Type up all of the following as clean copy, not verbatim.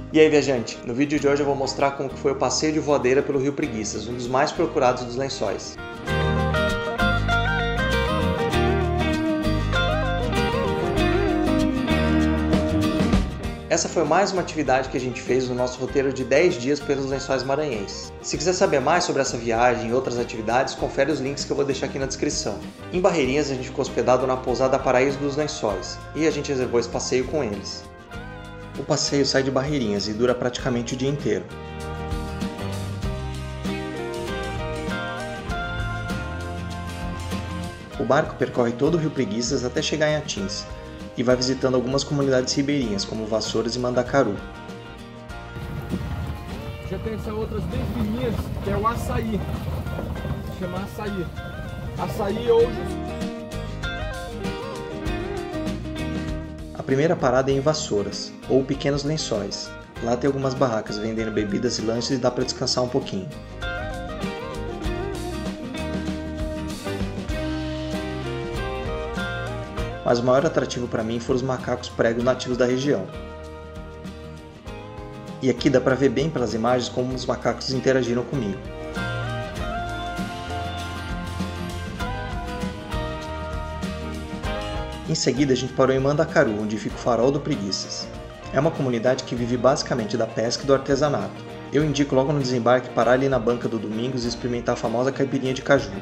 E aí, viajante, no vídeo de hoje eu vou mostrar como foi o passeio de voadeira pelo Rio Preguiças, um dos mais procurados dos Lençóis. Essa foi mais uma atividade que a gente fez no nosso roteiro de 10 dias pelos Lençóis Maranhenses. Se quiser saber mais sobre essa viagem e outras atividades, confere os links que eu vou deixar aqui na descrição. Em Barreirinhas a gente ficou hospedado na pousada Paraíso dos Lençóis, e a gente reservou esse passeio com eles. O passeio sai de Barreirinhas e dura praticamente o dia inteiro. O barco percorre todo o Rio Preguiças até chegar em Atins, e vai visitando algumas comunidades ribeirinhas, como Vassouras e Mandacaru. Já tem essas outras bem fininhas, que é o açaí. Se chama açaí. Açaí hoje. A primeira parada é em Vassouras, ou Pequenos Lençóis. Lá tem algumas barracas vendendo bebidas e lanches e dá para descansar um pouquinho. Mas o maior atrativo para mim foram os macacos prego nativos da região. E aqui dá para ver bem pelas imagens como os macacos interagiram comigo. Em seguida a gente parou em Mandacaru, onde fica o Farol do Preguiças. É uma comunidade que vive basicamente da pesca e do artesanato. Eu indico logo no desembarque parar ali na banca do Domingos e experimentar a famosa caipirinha de caju.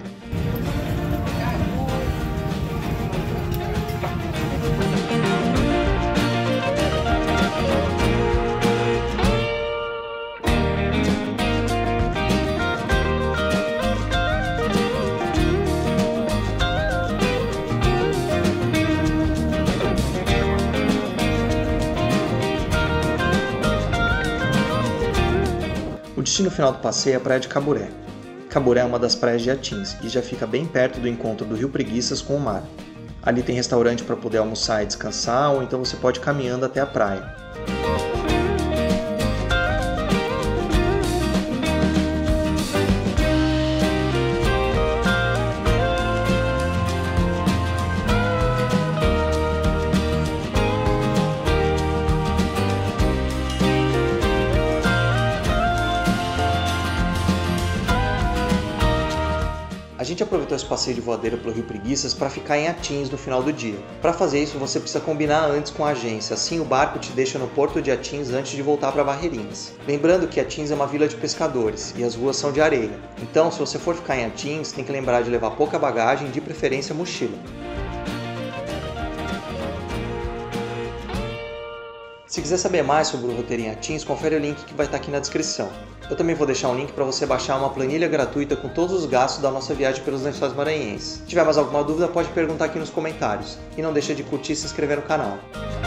O destino final do passeio é a praia de Caburé. Caburé é uma das praias de Atins e já fica bem perto do encontro do Rio Preguiças com o mar. Ali tem restaurante para poder almoçar e descansar, ou então você pode ir caminhando até a praia. A gente aproveitou esse passeio de voadeira pelo Rio Preguiças para ficar em Atins no final do dia. Para fazer isso, você precisa combinar antes com a agência, assim o barco te deixa no porto de Atins antes de voltar para Barreirinhas. Lembrando que Atins é uma vila de pescadores e as ruas são de areia, então se você for ficar em Atins, tem que lembrar de levar pouca bagagem, de preferência mochila. Se quiser saber mais sobre o roteiro em Atins, confere o link que vai estar aqui na descrição. Eu também vou deixar um link para você baixar uma planilha gratuita com todos os gastos da nossa viagem pelos Lençóis Maranhenses. Se tiver mais alguma dúvida, pode perguntar aqui nos comentários. E não deixa de curtir e se inscrever no canal.